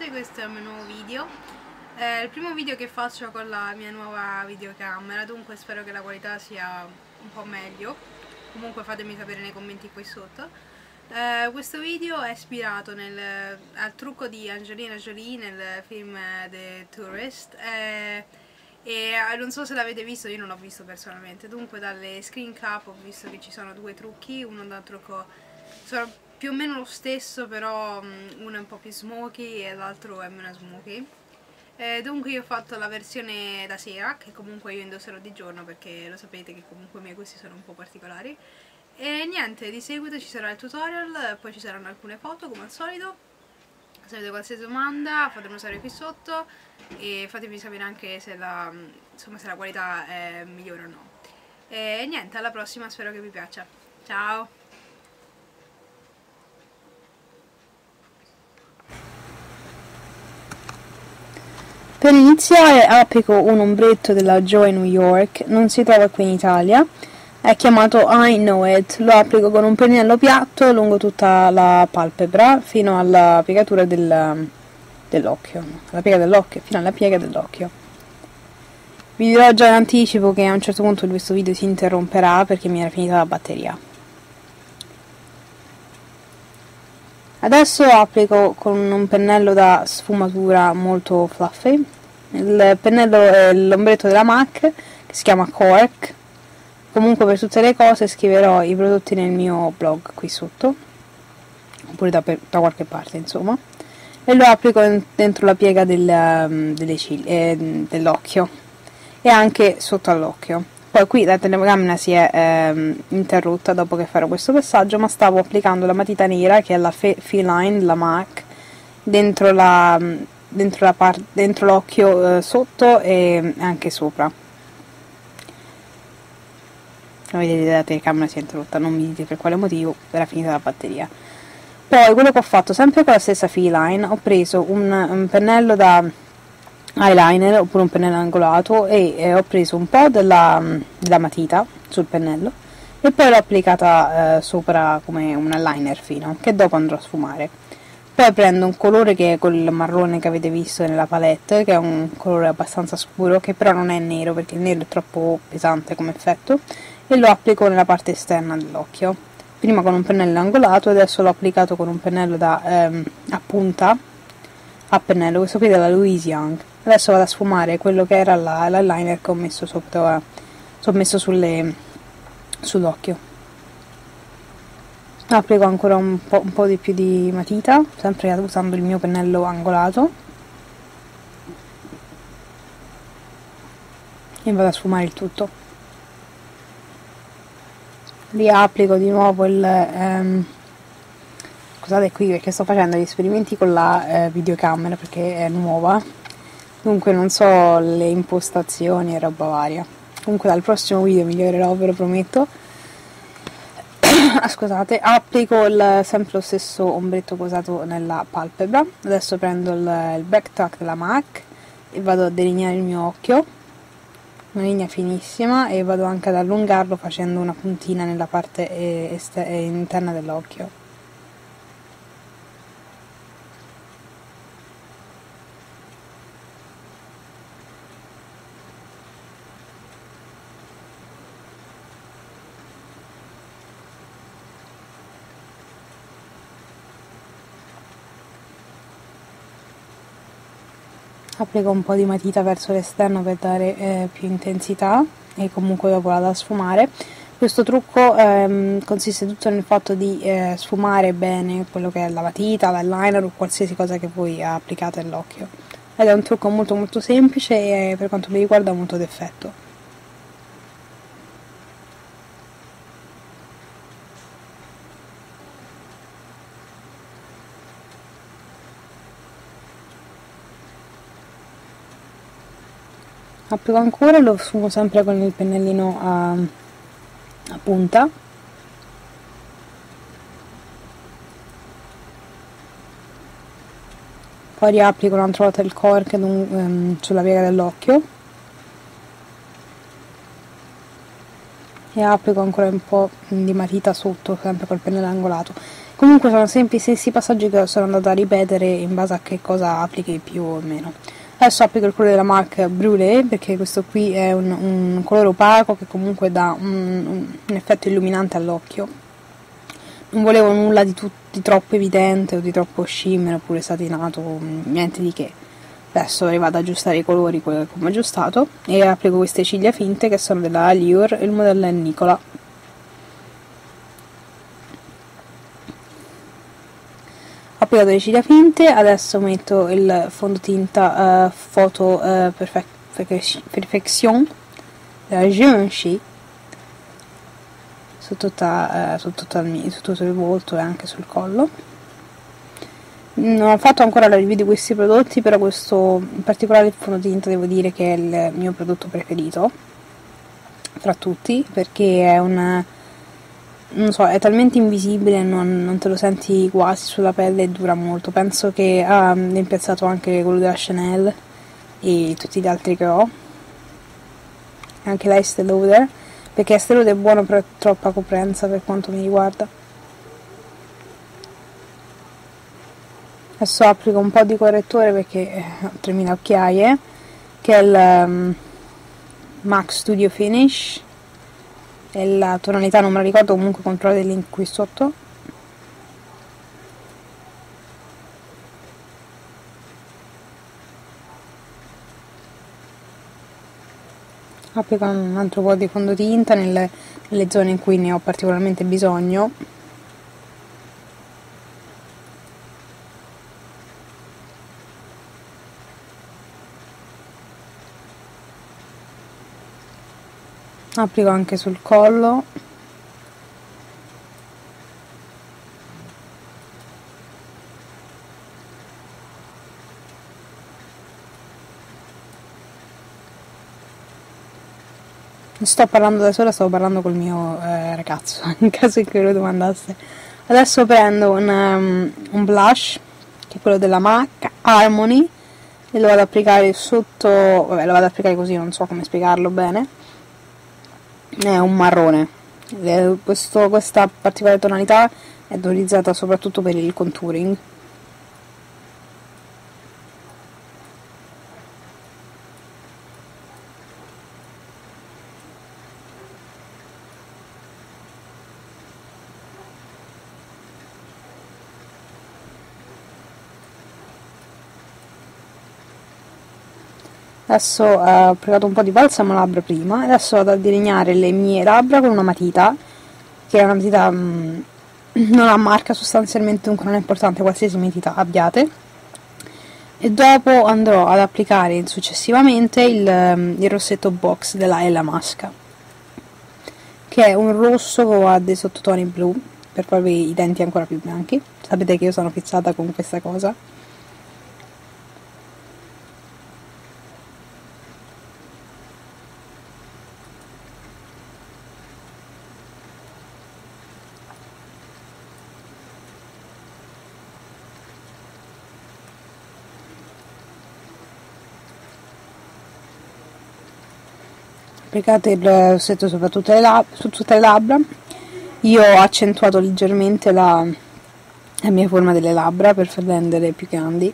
ragazze, questo è il mio nuovo video. È il primo video che faccio con la mia nuova videocamera, dunque spero che la qualità sia un po' meglio. Comunque fatemi sapere nei commenti qui sotto. Questo video è ispirato al trucco di Angelina Jolie nel film The Tourist e non so se l'avete visto, io non l'ho visto personalmente. Dunque dalle screen cap ho visto che ci sono due trucchi, uno da un trucco sono più o meno lo stesso, però uno è un po' più smoky e l'altro è meno smoky. Dunque io ho fatto la versione da sera, che comunque io indosserò di giorno perché lo sapete che comunque i miei gusti sono un po' particolari. E niente, di seguito ci sarà il tutorial, poi ci saranno alcune foto come al solito. Se avete qualsiasi domanda fatemelo sapere qui sotto e fatemi sapere anche se insomma, se la qualità è migliore o no. E niente, alla prossima, spero che vi piaccia. Ciao! Per iniziare applico un ombretto della Joy New York, non si trova qui in Italia, è chiamato I Know It, lo applico con un pennello piatto lungo tutta la palpebra fino alla piegatura dell'occhio, fino alla piega dell'occhio. Vi dirò già in anticipo che a un certo punto questo video si interromperà perché mi era finita la batteria. Adesso applico con un pennello da sfumatura molto fluffy. Il pennello è l'ombretto della MAC che si chiama Cork. Comunque per tutte le cose scriverò i prodotti nel mio blog qui sotto, oppure da qualche parte insomma, e lo applico dentro la piega dell'occhio e anche sotto all'occhio. Poi qui la telecamera si è interrotta dopo che farò questo passaggio, ma stavo applicando la matita nera che è la Feline, la MAC, dentro l'occhio sotto e anche sopra. Come vedete la telecamera si è interrotta, non mi dite per quale motivo, era finita la batteria. Poi quello che ho fatto, sempre con la stessa Feline, ho preso un pennello da eyeliner oppure un pennello angolato e ho preso un po' della matita sul pennello e poi l'ho applicata sopra come un eyeliner fino, che dopo andrò a sfumare. Poi prendo un colore che è quel marrone che avete visto nella palette, che è un colore abbastanza scuro, che però non è nero perché il nero è troppo pesante come effetto, e lo applico nella parte esterna dell'occhio. Prima con un pennello angolato e adesso l'ho applicato con un pennello a punta a pennello, questo qui della Louise Young. Adesso vado a sfumare quello che era l'eyeliner che ho messo sotto, sull'occhio. Applico ancora un po' di più di matita, sempre usando il mio pennello angolato, e vado a sfumare il tutto. Riapplico di nuovo scusate qui perché sto facendo gli esperimenti con la videocamera perché è nuova, dunque non so le impostazioni e roba varia. Comunque dal prossimo video migliorerò, ve lo prometto. Scusate, applico sempre lo stesso ombretto posato nella palpebra. Adesso prendo il back tuck della MAC e vado a delineare il mio occhio, una linea finissima, e vado anche ad allungarlo facendo una puntina nella parte interna dell'occhio. Applico un po' di matita verso l'esterno per dare più intensità e comunque dopo vado a sfumare. Questo trucco consiste tutto nel fatto di sfumare bene quello che è la matita, l'eyeliner o qualsiasi cosa che voi applicate all'occhio. Ed è un trucco molto molto semplice e per quanto mi riguarda molto d'effetto. Applico ancora e lo sfumo sempre con il pennellino a punta. Poi riapplico un'altra volta il cork sulla piega dell'occhio e applico ancora un po' di matita sotto, sempre col pennello angolato. Comunque sono sempre i stessi passaggi che sono andata a ripetere in base a che cosa applichi più o meno. Adesso applico il colore della MAC Brûlé, perché questo qui è un colore opaco che comunque dà un effetto illuminante all'occhio. Non volevo nulla di troppo evidente o di troppo shimmer oppure satinato, niente di che. Adesso vado ad aggiustare i colori come ho aggiustato e applico queste ciglia finte che sono della Allure e il modello è Nicola. Ho applicato le ciglia finte, adesso metto il fondotinta Photo Perfection della Givenchy su tutto il volto e anche sul collo. Non ho fatto ancora la review di questi prodotti, però questo in particolare il fondotinta devo dire che è il mio prodotto preferito fra tutti, perché è non so, è talmente invisibile, non te lo senti quasi sulla pelle e dura molto. Penso che ha rimpiazzato anche quello della Chanel e tutti gli altri che ho, anche l'Estée Lauder, perché Estée Lauder è buono però è troppa coprenza per quanto mi riguarda. Adesso applico un po' di correttore perché ho 3000 occhiaie, che è il MAC Studio Finish, e la tonalità non me la ricordo, comunque controllate il link qui sotto. Applico un altro po' di fondotinta nelle zone in cui ne ho particolarmente bisogno. Applico anche sul collo. Non sto parlando da sola, stavo parlando col mio ragazzo, in caso in cui lo domandasse. Adesso prendo un blush, che è quello della MAC Harmony, e lo vado ad applicare sotto, vabbè, lo vado ad applicare così, non so come spiegarlo bene. È un marrone. Questa particolare tonalità è utilizzata soprattutto per il contouring. Adesso ho applicato un po' di balsamo labbra prima, adesso vado a delineare le mie labbra con una matita, che è una matita non ha marca sostanzialmente, dunque non è importante qualsiasi matita abbiate, e dopo andrò ad applicare successivamente il rossetto box della Ella Masca, che è un rosso che ha dei sottotoni blu per farvi i denti ancora più bianchi. Sapete che io sono fissata con questa cosa. Applicate il rossetto su tutte le labbra. Io ho accentuato leggermente la mia forma delle labbra per farle rendere più grandi.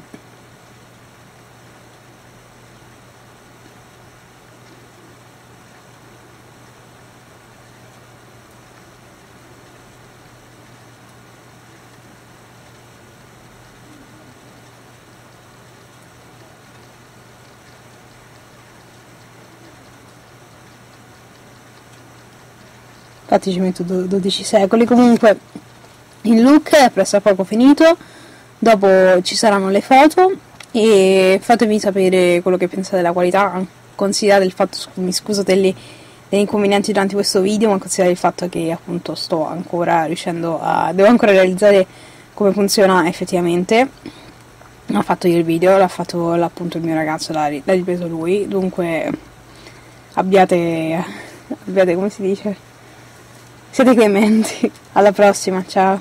Infatti ci metto 12 secoli. Comunque il look è presso a poco finito, dopo ci saranno le foto e fatemi sapere quello che pensate della qualità. Considerate il fatto, mi scusate degli inconvenienti durante questo video, ma considerate il fatto che appunto sto ancora riuscendo devo ancora realizzare come funziona effettivamente. Non ho fatto io il video, l'ha fatto appunto il mio ragazzo, l'ha ripreso lui, dunque abbiate come si dice, siete clementi. Alla prossima, ciao.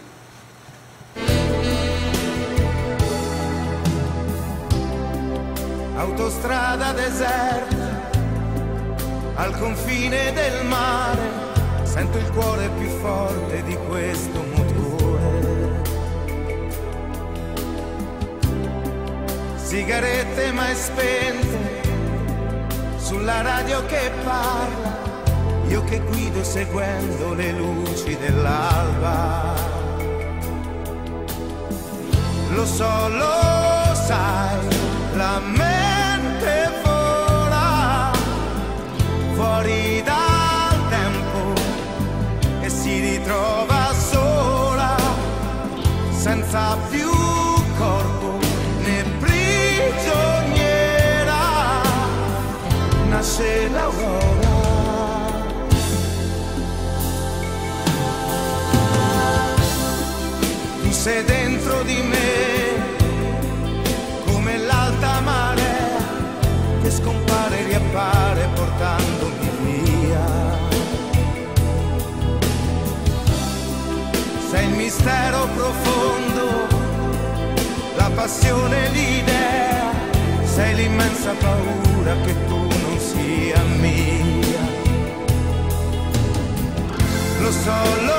Autostrada deserta, al confine del mare, sento il cuore più forte di questo motore. sigarette mai spente, sulla radio che parla, io che guido seguendo le luci dell'alba. Lo so, lo sai, la mente vola fuori dal tempo e si ritrova sola, senza più corpo né prigioniera, nasce l'aurora. Tu sei dentro di me come l'alta marea che scompare e riappare portandomi via. Sei il mistero profondo, la passione, l'idea, sei l'immensa paura che tu non sia mia. Lo so,